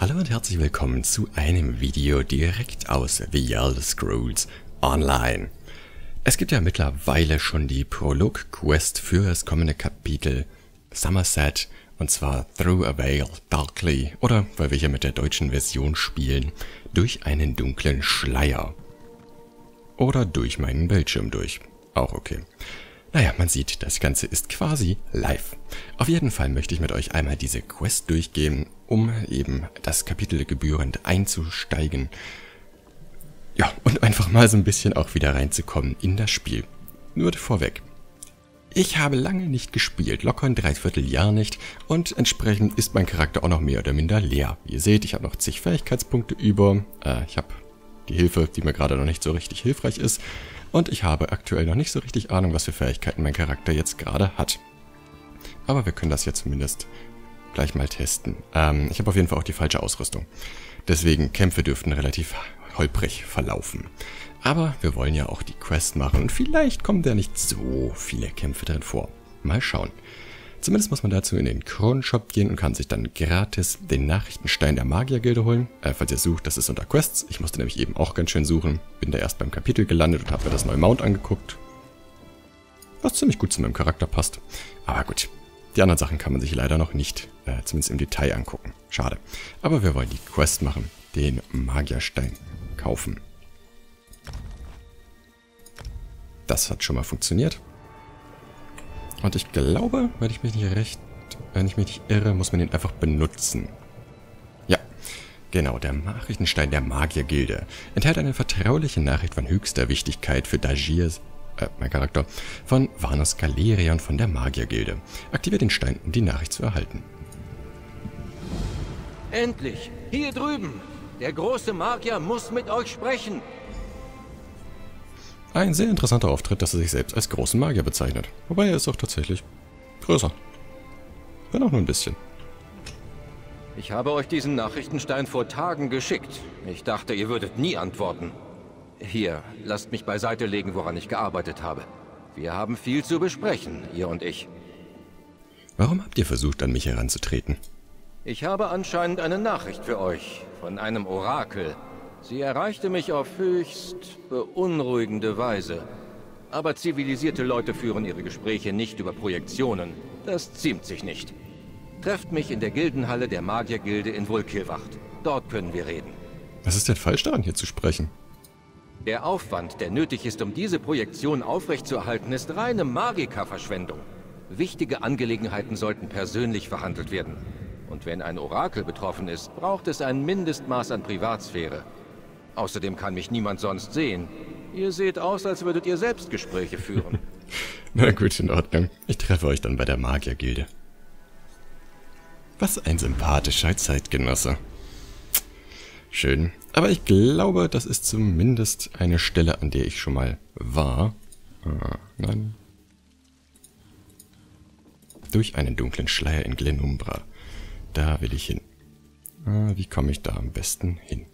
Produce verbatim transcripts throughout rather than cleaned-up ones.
Hallo und herzlich willkommen zu einem Video direkt aus The Elder Scrolls Online. Es gibt ja mittlerweile schon die Prolog-Quest für das kommende Kapitel Summerset, und zwar Through a Veil Darkly, oder, weil wir hier mit der deutschen Version spielen, durch einen dunklen Schleier. Oder durch meinen Bildschirm durch. Auch okay. Naja, man sieht, das Ganze ist quasi live. Auf jeden Fall möchte ich mit euch einmal diese Quest durchgehen, um eben das Kapitel gebührend einzusteigen. Ja, und einfach mal so ein bisschen auch wieder reinzukommen in das Spiel. Nur vorweg. Ich habe lange nicht gespielt, locker ein Dreivierteljahr nicht, und entsprechend ist mein Charakter auch noch mehr oder minder leer. Wie ihr seht, ich habe noch zig Fähigkeitspunkte über, äh, ich habe die Hilfe, die mir gerade noch nicht so richtig hilfreich ist, und ich habe aktuell noch nicht so richtig Ahnung, was für Fähigkeiten mein Charakter jetzt gerade hat. Aber wir können das ja zumindest gleich mal testen. Ähm, ich habe auf jeden Fall auch die falsche Ausrüstung. Deswegen, Kämpfe dürften relativ holprig verlaufen. Aber wir wollen ja auch die Quest machen und vielleicht kommen da nicht so viele Kämpfe drin vor. Mal schauen. Zumindest muss man dazu in den Kronenshop gehen und kann sich dann gratis den Nachrichtenstein der Magiergilde holen. Äh, falls ihr sucht, das ist unter Quests. Ich musste nämlich eben auch ganz schön suchen. Bin da erst beim Kapitel gelandet und habe mir das neue Mount angeguckt. Was ziemlich gut zu meinem Charakter passt. Aber gut, die anderen Sachen kann man sich leider noch nicht, äh, zumindest im Detail angucken. Schade. Aber wir wollen die Quest machen. Den Magierstein kaufen. Das hat schon mal funktioniert. Und ich glaube, wenn ich mich nicht recht, wenn ich mich nicht irre, muss man ihn einfach benutzen. Ja, genau, der Nachrichtenstein der Magiergilde enthält eine vertrauliche Nachricht von höchster Wichtigkeit für Dagiers, äh, mein Charakter, von Vanus Galerion von der Magiergilde. Aktiviert den Stein, um die Nachricht zu erhalten. Endlich! Hier drüben! Der große Magier muss mit euch sprechen! Ein sehr interessanter Auftritt, dass er sich selbst als großen Magier bezeichnet. Wobei er ist auch tatsächlich größer. Wenn auch nur ein bisschen. Ich habe euch diesen Nachrichtenstein vor Tagen geschickt. Ich dachte, ihr würdet nie antworten. Hier, lasst mich beiseite legen, woran ich gearbeitet habe. Wir haben viel zu besprechen, ihr und ich. Warum habt ihr versucht, an mich heranzutreten? Ich habe anscheinend eine Nachricht für euch, von einem Orakel. Sie erreichte mich auf höchst beunruhigende Weise. Aber zivilisierte Leute führen ihre Gespräche nicht über Projektionen. Das ziemt sich nicht. Trefft mich in der Gildenhalle der Magiergilde in Vulkilwacht. Dort können wir reden. Was ist denn falsch daran, hier zu sprechen? Der Aufwand, der nötig ist, um diese Projektion aufrechtzuerhalten, ist reine Magikerverschwendung. Wichtige Angelegenheiten sollten persönlich verhandelt werden. Und wenn ein Orakel betroffen ist, braucht es ein Mindestmaß an Privatsphäre. Außerdem kann mich niemand sonst sehen. Ihr seht aus, als würdet ihr selbst Gespräche führen. Na gut, in Ordnung. Ich treffe euch dann bei der Magiergilde. Was ein sympathischer Zeitgenosse. Schön. Aber ich glaube, das ist zumindest eine Stelle, an der ich schon mal war. Ah, nein. Durch einen dunklen Schleier in Glenumbra. Da will ich hin. Ah, wie komme ich da am besten hin?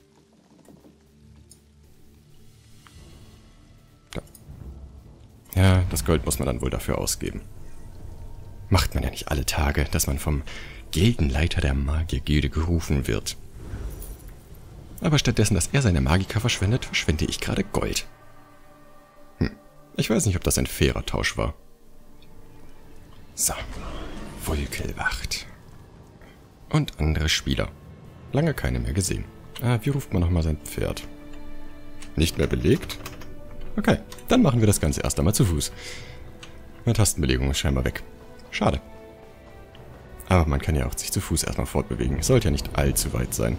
Da. Ja, das Gold muss man dann wohl dafür ausgeben. Macht man ja nicht alle Tage, dass man vom Gildenleiter der Magiergilde gerufen wird. Aber stattdessen, dass er seine Magiker verschwendet, verschwende ich gerade Gold. Hm, ich weiß nicht, ob das ein fairer Tausch war. So, Vulkilwacht. Und andere Spieler. Lange keine mehr gesehen. Ah, wie ruft man nochmal sein Pferd? Nicht mehr belegt? Okay, dann machen wir das Ganze erst einmal zu Fuß. Meine Tastenbelegung ist scheinbar weg. Schade. Aber man kann ja auch sich zu Fuß erstmal fortbewegen. Sollte ja nicht allzu weit sein.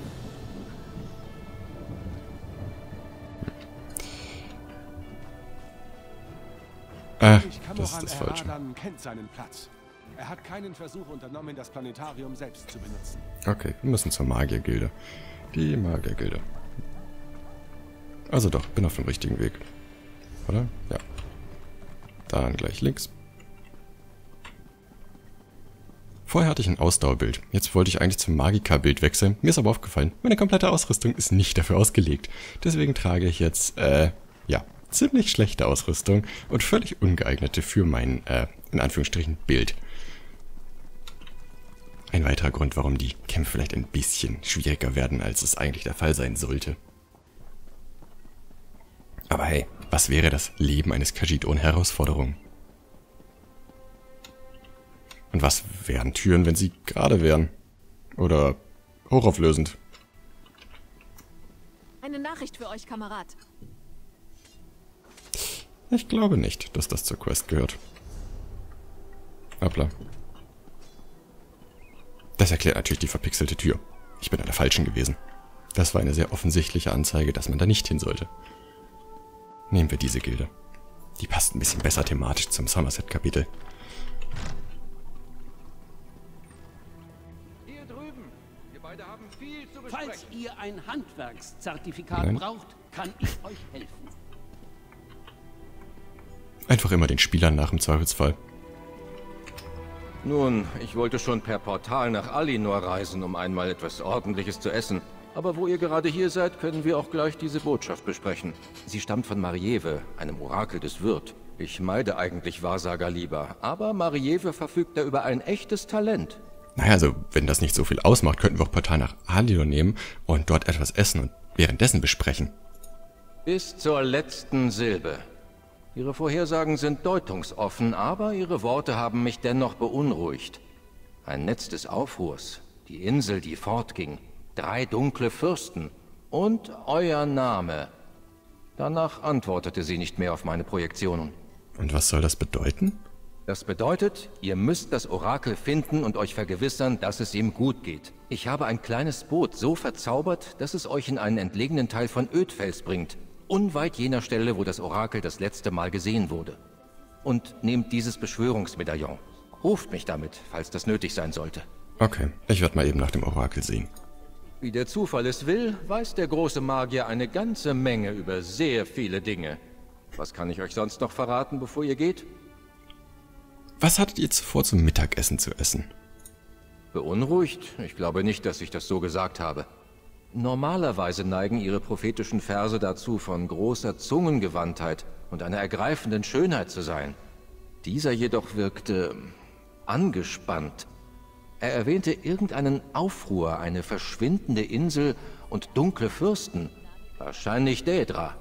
Ah, das ist das Falsche. Kennt seinen Platz. Er hat keinen Versuch unternommen, das Planetarium selbst zu benutzen. Okay, wir müssen zur Magiergilde. Die Magiergilde. Also doch, bin auf dem richtigen Weg. Oder? Ja. Dann gleich links. Vorher hatte ich ein Ausdauerbild. Jetzt wollte ich eigentlich zum Magika-Bild wechseln. Mir ist aber aufgefallen, meine komplette Ausrüstung ist nicht dafür ausgelegt. Deswegen trage ich jetzt, äh, ja, ziemlich schlechte Ausrüstung und völlig ungeeignete für mein, äh, in Anführungsstrichen, Bild. Ein weiterer Grund, warum die Kämpfe vielleicht ein bisschen schwieriger werden, als es eigentlich der Fall sein sollte. Aber hey, was wäre das Leben eines Khajiit ohne Herausforderungen? Und was wären Türen, wenn sie gerade wären? Oder hochauflösend? Eine Nachricht für euch, Kamerad. Ich glaube nicht, dass das zur Quest gehört. Hoppla. Das erklärt natürlich die verpixelte Tür. Ich bin an der falschen gewesen. Das war eine sehr offensichtliche Anzeige, dass man da nicht hin sollte. Nehmen wir diese Gilde. Die passt ein bisschen besser thematisch zum Somerset-Kapitel. Hier drüben. Wir beide haben viel zu besprechen. Falls ihr ein Handwerkszertifikat Nein. braucht, kann ich euch helfen. Einfach immer den Spielern nach im Zweifelsfall. Nun, ich wollte schon per Portal nach Alinor reisen, um einmal etwas Ordentliches zu essen. Aber wo ihr gerade hier seid, können wir auch gleich diese Botschaft besprechen. Sie stammt von Marieve, einem Orakel des Wirt. Ich meide eigentlich Wahrsager lieber, aber Marieve verfügt da über ein echtes Talent. Naja, also wenn das nicht so viel ausmacht, könnten wir auch Portal nach Alinor nehmen und dort etwas essen und währenddessen besprechen. Bis zur letzten Silbe. Ihre Vorhersagen sind deutungsoffen, aber Ihre Worte haben mich dennoch beunruhigt. Ein Netz des Aufruhrs, die Insel, die fortging, drei dunkle Fürsten und euer Name. Danach antwortete sie nicht mehr auf meine Projektionen. Und was soll das bedeuten? Das bedeutet, ihr müsst das Orakel finden und euch vergewissern, dass es ihm gut geht. Ich habe ein kleines Boot so verzaubert, dass es euch in einen entlegenen Teil von Ödfels bringt, unweit jener Stelle, wo das Orakel das letzte Mal gesehen wurde. Und nehmt dieses Beschwörungsmedaillon. Ruft mich damit, falls das nötig sein sollte. Okay, ich werde mal eben nach dem Orakel sehen. Wie der Zufall es will, weiß der große Magier eine ganze Menge über sehr viele Dinge. Was kann ich euch sonst noch verraten, bevor ihr geht? Was hattet ihr zuvor zum Mittagessen zu essen? Beunruhigt? Ich glaube nicht, dass ich das so gesagt habe. Normalerweise neigen ihre prophetischen Verse dazu, von großer Zungengewandtheit und einer ergreifenden Schönheit zu sein. Dieser jedoch wirkte angespannt. Er erwähnte irgendeinen Aufruhr, eine verschwindende Insel und dunkle Fürsten. Wahrscheinlich Daedra.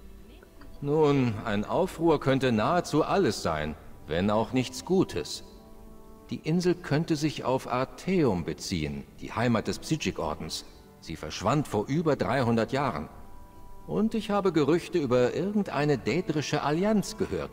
Nun, ein Aufruhr könnte nahezu alles sein, wenn auch nichts Gutes. Die Insel könnte sich auf Arteum beziehen, die Heimat des Psychic-Ordens. Sie verschwand vor über dreihundert Jahren. Und ich habe Gerüchte über irgendeine daedrische Allianz gehört.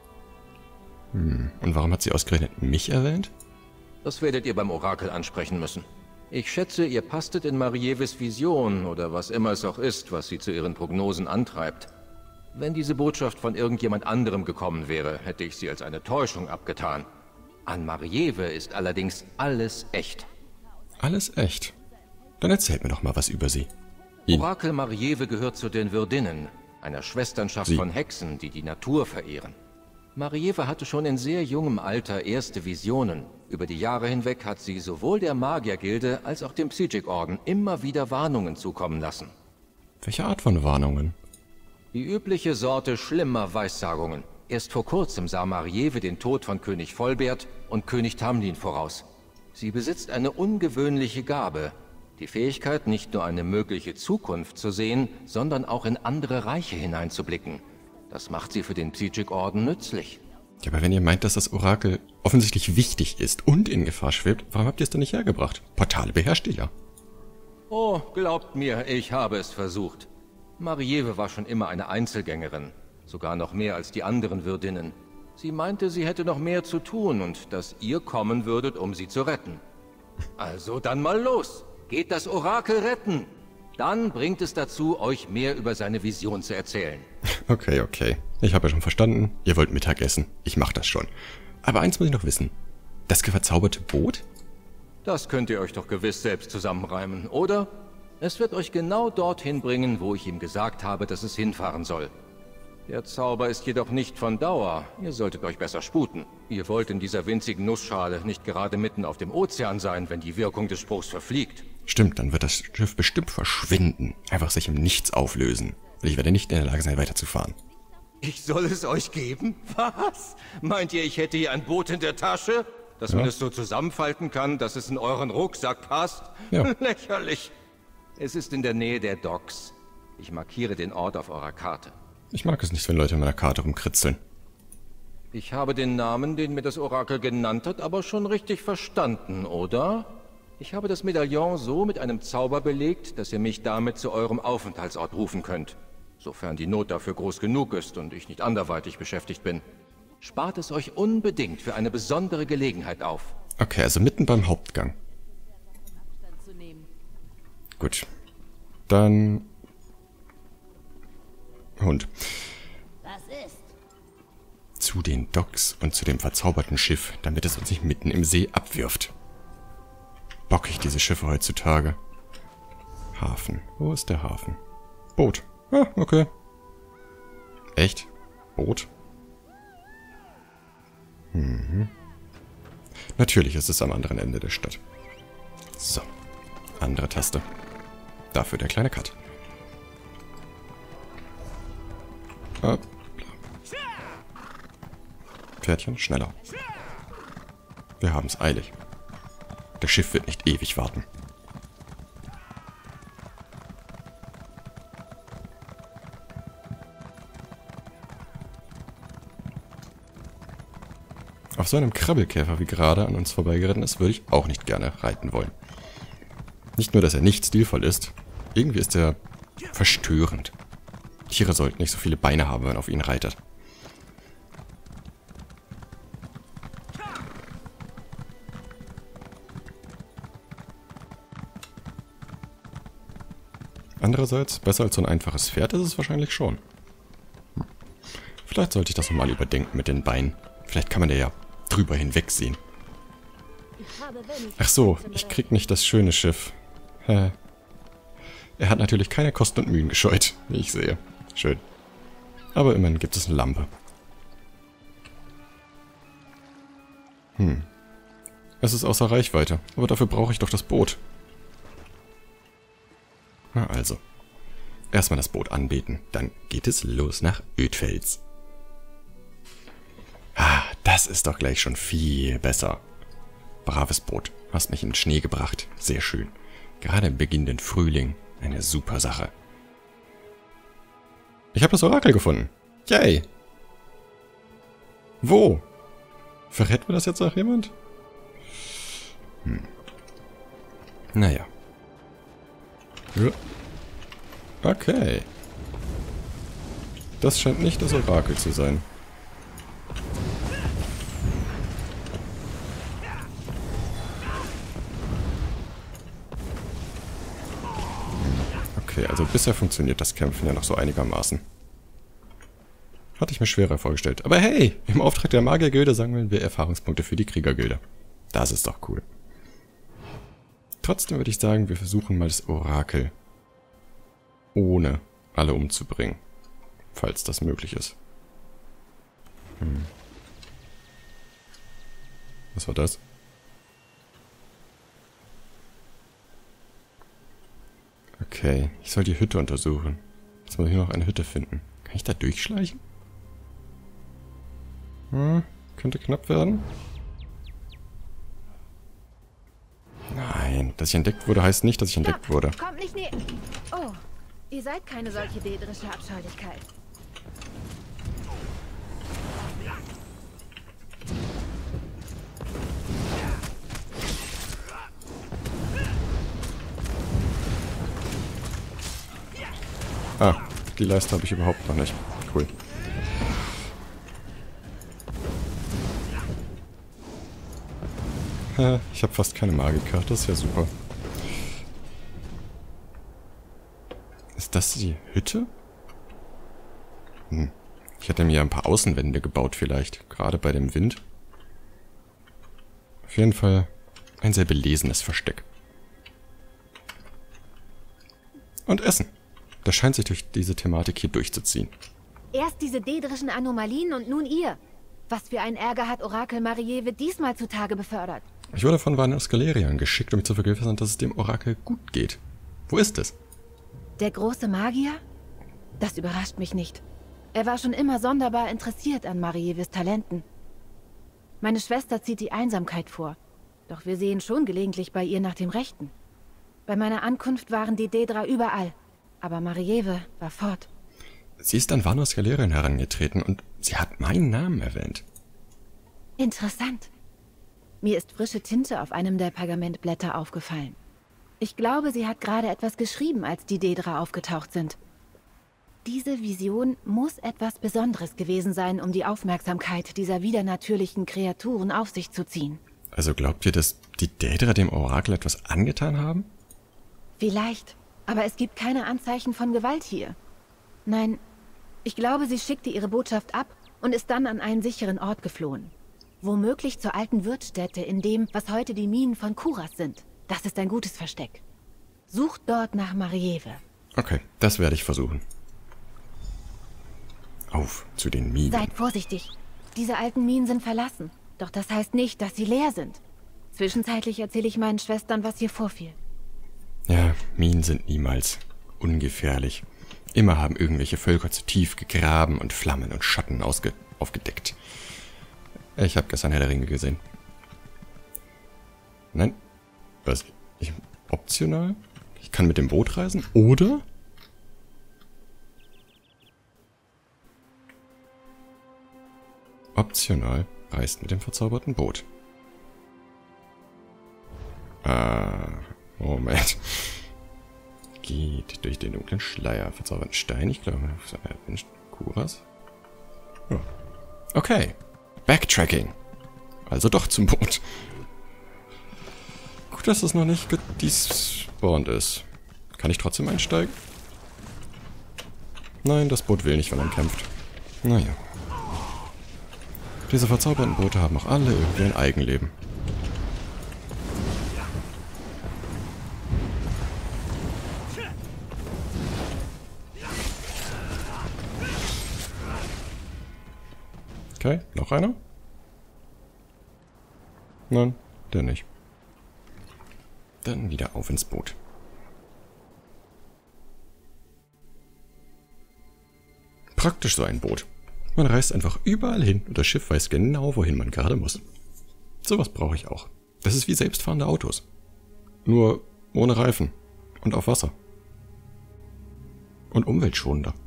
Hm, und warum hat sie ausgerechnet mich erwähnt? Das werdet ihr beim Orakel ansprechen müssen. Ich schätze, ihr pastet in Marieves Vision oder was immer es auch ist, was sie zu ihren Prognosen antreibt. Wenn diese Botschaft von irgendjemand anderem gekommen wäre, hätte ich sie als eine Täuschung abgetan. An Marieve ist allerdings alles echt. Alles echt? Dann erzählt mir doch mal was über sie. Ihn. Orakel Marieve gehört zu den Würdinnen, einer Schwesternschaft Sie. von Hexen, die die Natur verehren. Marieve hatte schon in sehr jungem Alter erste Visionen. Über die Jahre hinweg hat sie sowohl der Magiergilde als auch dem Psychic-Orden immer wieder Warnungen zukommen lassen. Welche Art von Warnungen? Die übliche Sorte schlimmer Weissagungen. Erst vor kurzem sah Marieve den Tod von König Volbert und König Tamlin voraus. Sie besitzt eine ungewöhnliche Gabe, die Fähigkeit, nicht nur eine mögliche Zukunft zu sehen, sondern auch in andere Reiche hineinzublicken. Das macht sie für den Psychic-Orden nützlich. Ja, aber wenn ihr meint, dass das Orakel offensichtlich wichtig ist und in Gefahr schwebt, warum habt ihr es dann nicht hergebracht? Portale beherrscht ihr ja. Oh, glaubt mir, ich habe es versucht. Marieve war schon immer eine Einzelgängerin, sogar noch mehr als die anderen Würdinnen. Sie meinte, sie hätte noch mehr zu tun und dass ihr kommen würdet, um sie zu retten. Also dann mal los! Geht das Orakel retten! Dann bringt es dazu, euch mehr über seine Vision zu erzählen. Okay, okay. Ich habe ja schon verstanden, ihr wollt Mittagessen. Ich mach das schon. Aber eins muss ich noch wissen. Das verzauberte Boot? Das könnt ihr euch doch gewiss selbst zusammenreimen, oder? Es wird euch genau dorthin bringen, wo ich ihm gesagt habe, dass es hinfahren soll. Der Zauber ist jedoch nicht von Dauer. Ihr solltet euch besser sputen. Ihr wollt in dieser winzigen Nussschale nicht gerade mitten auf dem Ozean sein, wenn die Wirkung des Spruchs verfliegt. Stimmt, dann wird das Schiff bestimmt verschwinden. Einfach sich im Nichts auflösen. Und ich werde nicht in der Lage sein, weiterzufahren. Ich soll es euch geben? Was? Meint ihr, ich hätte hier ein Boot in der Tasche? Dass Ja. man es so zusammenfalten kann, dass es in euren Rucksack passt? Ja. Lächerlich. Es ist in der Nähe der Docks. Ich markiere den Ort auf eurer Karte. Ich mag es nicht, wenn Leute in meiner Karte rumkritzeln. Ich habe den Namen, den mir das Orakel genannt hat, aber schon richtig verstanden, oder? Ich habe das Medaillon so mit einem Zauber belegt, dass ihr mich damit zu eurem Aufenthaltsort rufen könnt. Sofern die Not dafür groß genug ist und ich nicht anderweitig beschäftigt bin. Spart es euch unbedingt für eine besondere Gelegenheit auf. Okay, also mitten beim Hauptgang. Gut. Dann... Hund. Was ist? Zu den Docks und zu dem verzauberten Schiff, damit es uns nicht mitten im See abwirft. Bockig diese Schiffe heutzutage. Hafen. Wo ist der Hafen? Boot. Ah, okay. Echt? Boot? Mhm. Natürlich ist es am anderen Ende der Stadt. So. Andere Taste. Dafür der kleine Cut. Ah. Pferdchen, schneller. Wir haben es eilig. Das Schiff wird nicht ewig warten. Auf so einem Krabbelkäfer wie gerade an uns vorbeigeritten ist, würde ich auch nicht gerne reiten wollen. Nicht nur, dass er nicht stilvoll ist, irgendwie ist er verstörend. Tiere sollten nicht so viele Beine haben, wenn man auf ihn reitet. Andererseits, besser als so ein einfaches Pferd ist es wahrscheinlich schon. Hm. Vielleicht sollte ich das nochmal überdenken mit den Beinen. Vielleicht kann man da ja drüber hinwegsehen. Ach so, ich krieg nicht das schöne Schiff. Hä? Er hat natürlich keine Kosten und Mühen gescheut, wie ich sehe. Schön. Aber immerhin gibt es eine Lampe. Hm. Es ist außer Reichweite, aber dafür brauche ich doch das Boot. Na also. Erstmal das Boot anbeten, dann geht es los nach Ödfels. Ah, das ist doch gleich schon viel besser. Braves Boot, hast mich in den Schnee gebracht. Sehr schön. Gerade im beginnenden Frühling. Eine super Sache. Ich habe das Orakel gefunden. Yay! Wo? Verrät mir das jetzt auch jemand? Hm. Naja. Okay. Das scheint nicht das Orakel zu sein. Okay, also bisher funktioniert das Kämpfen ja noch so einigermaßen. Hatte ich mir schwerer vorgestellt. Aber hey, im Auftrag der Magiergilde sammeln wir Erfahrungspunkte für die Kriegergilde. Das ist doch cool. Trotzdem würde ich sagen, wir versuchen mal das Orakel ohne alle umzubringen. Falls das möglich ist. Hm. Was war das? Okay, ich soll die Hütte untersuchen. Jetzt muss ich noch eine Hütte finden. Kann ich da durchschleichen? Hm, könnte knapp werden. Nein, dass ich entdeckt wurde, heißt nicht, dass ich entdeckt wurde. Kommt nicht näher. Oh, ihr seid keine solche dädrische Abscheulichkeit. Ah, die Leiste habe ich überhaupt noch nicht. Cool. Ich habe fast keine Magika, das ist ja super. Ist das die Hütte? Hm. Ich hätte mir ein paar Außenwände gebaut vielleicht, gerade bei dem Wind. Auf jeden Fall ein sehr belesenes Versteck. Und Essen. Das scheint sich durch diese Thematik hier durchzuziehen. Erst diese dädrischen Anomalien und nun ihr. Was für ein Ärger hat Orakel Marieve diesmal zutage befördert? Ich wurde von Vanus Galerian geschickt, um mich zu vergewissern, dass es dem Orakel gut geht. Wo ist es? Der große Magier? Das überrascht mich nicht. Er war schon immer sonderbar interessiert an Marieves Talenten. Meine Schwester zieht die Einsamkeit vor. Doch wir sehen schon gelegentlich bei ihr nach dem Rechten. Bei meiner Ankunft waren die Daedra überall. Aber Marieve war fort. Sie ist an Vanos Galerin herangetreten und sie hat meinen Namen erwähnt. Interessant. Mir ist frische Tinte auf einem der Pergamentblätter aufgefallen. Ich glaube, sie hat gerade etwas geschrieben, als die Daedra aufgetaucht sind. Diese Vision muss etwas Besonderes gewesen sein, um die Aufmerksamkeit dieser widernatürlichen Kreaturen auf sich zu ziehen. Also glaubt ihr, dass die Daedra dem Orakel etwas angetan haben? Vielleicht, aber es gibt keine Anzeichen von Gewalt hier. Nein, ich glaube, sie schickte ihre Botschaft ab und ist dann an einen sicheren Ort geflohen. Womöglich zur alten Wirtsstätte in dem, was heute die Minen von Kuras sind. Das ist ein gutes Versteck. Sucht dort nach Marieve. Okay, das werde ich versuchen. Auf zu den Minen. Seid vorsichtig. Diese alten Minen sind verlassen. Doch das heißt nicht, dass sie leer sind. Zwischenzeitlich erzähle ich meinen Schwestern, was hier vorfiel. Ja, Minen sind niemals ungefährlich. Immer haben irgendwelche Völker zu tief gegraben und Flammen und Schatten ausge aufgedeckt. Ich habe gestern Herr der Ringe gesehen. Nein? Was? Ich, optional? Ich kann mit dem Boot reisen? Oder? Optional reist mit dem verzauberten Boot. Ah, Moment. Geht durch den dunklen Schleier. Verzauberten Stein, ich glaube, Kuras. Ja. Okay. Backtracking. Also doch zum Boot. Gut, dass es noch nicht gedespawnt ist. Kann ich trotzdem einsteigen? Nein, das Boot will nicht, wenn man kämpft. Naja. Diese verzauberten Boote haben auch alle irgendwie ein Eigenleben. Okay, noch einer? Nein, der nicht. Dann wieder auf ins Boot. Praktisch so ein Boot. Man reist einfach überall hin und das Schiff weiß genau, wohin man gerade muss. Sowas brauche ich auch. Das ist wie selbstfahrende Autos. Nur ohne Reifen und auf Wasser. Und umweltschonender.